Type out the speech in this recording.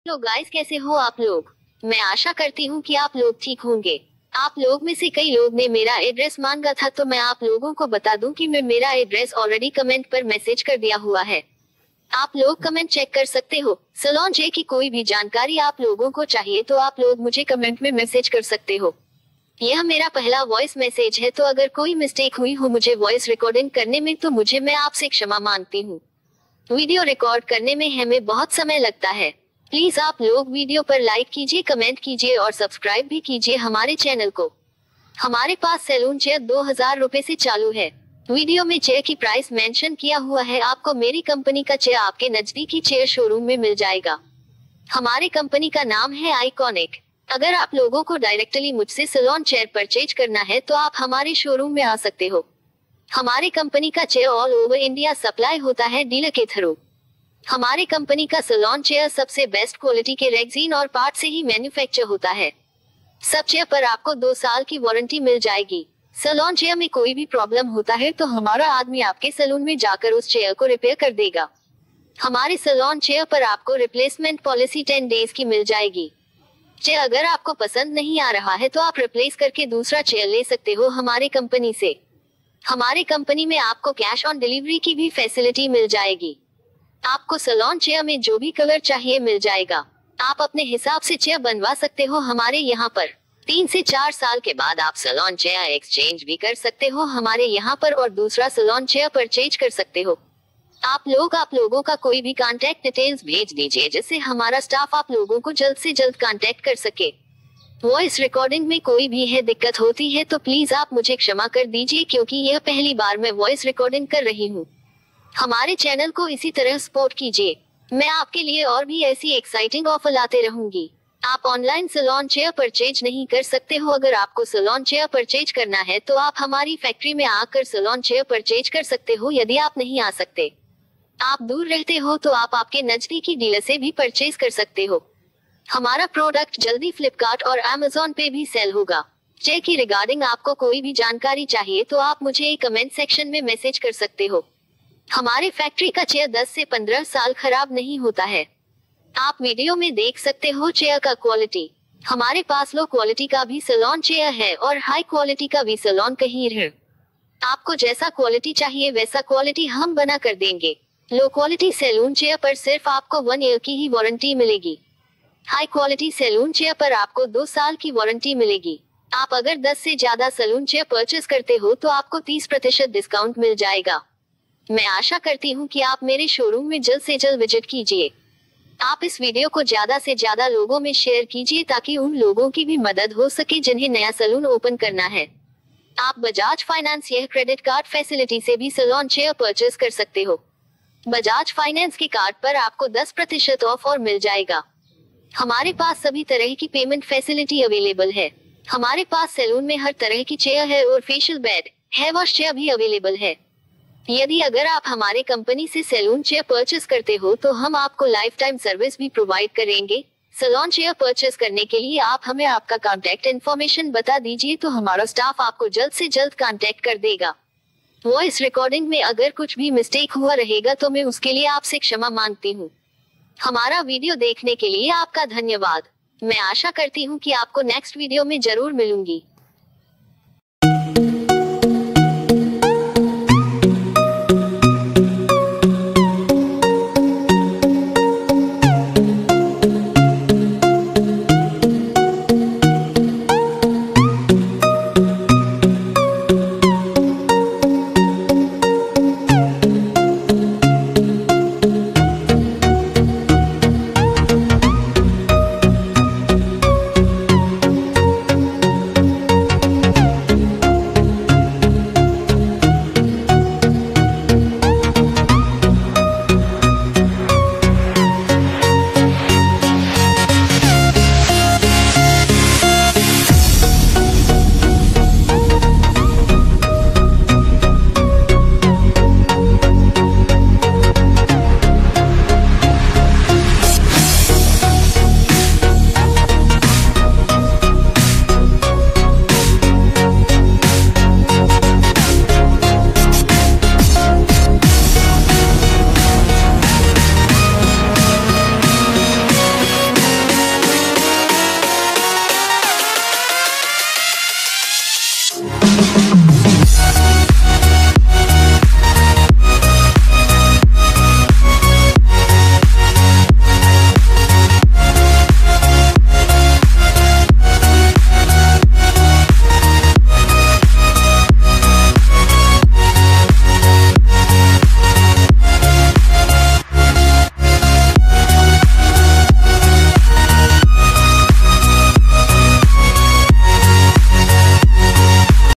Hello guys, कैसे हो आप लोग। मैं आशा करती हूँ कि आप लोग ठीक होंगे। आप लोग में से कई लोग ने मेरा एड्रेस मांगा था, तो मैं आप लोगों को बता दूं कि मैं मेरा एड्रेस ऑलरेडी कमेंट पर मैसेज कर दिया हुआ है। आप लोग कमेंट चेक कर सकते हो। सलोन जे की कोई भी जानकारी आप लोगों को चाहिए तो आप लोग मुझे कमेंट में मैसेज कर सकते हो। यह मेरा पहला वॉइस मैसेज है, तो अगर कोई मिस्टेक हुई हो मुझे वॉइस रिकॉर्डिंग करने में तो मैं आपसे क्षमा मांगती हूँ। वीडियो रिकॉर्ड करने में हमें बहुत समय लगता है। प्लीज आप लोग वीडियो पर लाइक कीजिए, कमेंट कीजिए और सब्सक्राइब भी कीजिए हमारे चैनल को। हमारे पास सैलून चेयर 2000 रुपए से चालू है। वीडियो में चेयर की प्राइस मेंशन किया हुआ है। आपको मेरी कंपनी का चेयर आपके नजदीकी चेयर शोरूम में मिल जाएगा। हमारी कंपनी का नाम है आइकॉनिक। अगर आप लोगों को डायरेक्टली मुझसे सैलून चेयर परचेज करना है तो आप हमारे शोरूम में आ सकते हो। हमारी कंपनी का chair all over India supply होता है डीलर के थ्रू। हमारी कंपनी का सैलून चेयर सबसे बेस्ट क्वालिटी के रेक्सीन और पार्ट से ही मैन्युफैक्चर होता है। सब चेयर पर आपको 2 साल की वारंटी मिल जाएगी। सैलून चेयर में कोई भी प्रॉब्लम होता है तो हमारा आदमी आपके सैलून में जाकर उस चेयर को रिपेयर कर देगा। हमारे सैलून चेयर पर आपको रिप्लेसमेंट पॉलिसी 10 डेज की मिल जाएगी। चेयर अगर आपको पसंद नहीं आ रहा है तो आप रिप्लेस करके दूसरा चेयर ले सकते हो हमारी कंपनी से। हमारी कंपनी में आपको कैश ऑन डिलीवरी की भी फैसिलिटी मिल जाएगी। आपको सैलून चेयर में जो भी कलर चाहिए मिल जाएगा। आप अपने हिसाब से चेयर बनवा सकते हो हमारे यहाँ पर। 3 से 4 साल के बाद आप सैलून चेयर एक्सचेंज भी कर सकते हो हमारे यहाँ पर और दूसरा सैलून चेयर परचेज कर सकते हो। आप लोगों का कोई भी कांटेक्ट डिटेल्स भेज दीजिए जिससे हमारा स्टाफ आप लोगों को जल्द से जल्द कांटेक्ट कर सके। वॉइस रिकॉर्डिंग में कोई भी है दिक्कत होती है तो प्लीज आप मुझे क्षमा कर दीजिए, क्योंकि यह पहली बार मैं वॉइस रिकॉर्डिंग कर रही हूँ। हमारे चैनल को इसी तरह सपोर्ट कीजिए। मैं आपके लिए और भी ऐसी एक्साइटिंग ऑफर लाते रहूंगी। आप ऑनलाइन सैलून चेयर परचेज नहीं कर सकते हो। अगर आपको सैलून चेयर परचेज करना है तो आप हमारी फैक्ट्री में आकर सैलून चेयर परचेज कर सकते हो। यदि आप नहीं आ सकते, आप दूर रहते हो तो आप आपके नजदीकी डीलर से भी परचेज कर सकते हो। हमारा प्रोडक्ट जल्दी फ्लिपकार्ट और अमेज़न पे भी सेल होगा। चेयर की रिगार्डिंग आपको कोई भी जानकारी चाहिए तो आप मुझे कमेंट सेक्शन में मैसेज कर सकते हो। हमारी फैक्ट्री का चेयर 10 से 15 साल खराब नहीं होता है। आप वीडियो में देख सकते हो चेयर का क्वालिटी। हमारे पास लो क्वालिटी का भी सैलून चेयर है और हाई क्वालिटी का भी सैलून कहीं है। आपको जैसा क्वालिटी चाहिए वैसा क्वालिटी हम बना कर देंगे। लो क्वालिटी सैलून चेयर पर सिर्फ आपको 1 ईयर की ही वारंटी मिलेगी। हाई क्वालिटी सैलून चेयर पर आपको 2 साल की वारंटी मिलेगी। आप अगर 10 से ज्यादा सैलून चेयर परचेस करते हो तो आपको 30% डिस्काउंट मिल जाएगा। मैं आशा करती हूँ कि आप मेरे शोरूम में जल्द से जल्द विजिट कीजिए। आप इस वीडियो को ज्यादा से ज्यादा लोगों में शेयर कीजिए ताकि उन लोगों की भी मदद हो सके जिन्हें नया सैलून ओपन करना है। आप बजाज फाइनेंस या क्रेडिट कार्ड फैसिलिटी से भी सैलून चेयर परचेस कर सकते हो। बजाज फाइनेंस के कार्ड पर आपको 10% ऑफ और मिल जाएगा। हमारे पास सभी तरह की पेमेंट फैसिलिटी अवेलेबल है। हमारे पास सैलून में हर तरह की चेयर है और facial bed, hair wash chair भी अवेलेबल है। यदि अगर आप हमारे कंपनी से सैलून चेयर परचेस करते हो तो हम आपको लाइफ टाइम सर्विस भी प्रोवाइड करेंगे। सैलून चेयर परचेस करने के लिए आप हमें आपका कांटेक्ट इन्फॉर्मेशन बता दीजिए तो हमारा स्टाफ आपको जल्द से जल्द कांटेक्ट कर देगा। वॉइस रिकॉर्डिंग में अगर कुछ भी मिस्टेक हुआ रहेगा तो मैं उसके लिए आपसे क्षमा मांगती हूँ। हमारा वीडियो देखने के लिए आपका धन्यवाद। मैं आशा करती हूँ कि आपको नेक्स्ट वीडियो में जरूर मिलूंगी।